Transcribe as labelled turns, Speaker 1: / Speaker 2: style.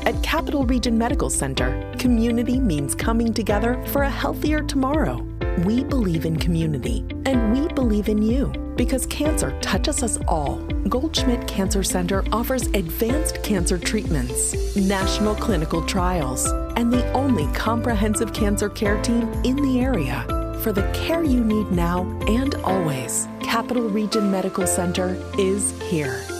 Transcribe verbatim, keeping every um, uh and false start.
Speaker 1: At Capital Region Medical Center, community means coming together for a healthier tomorrow. We believe in community, and we believe in you, because cancer touches us all. Goldschmidt Cancer Center offers advanced cancer treatments, national clinical trials, and the only comprehensive cancer care team in the area. For the care you need now and always, Capital Region Medical Center is here.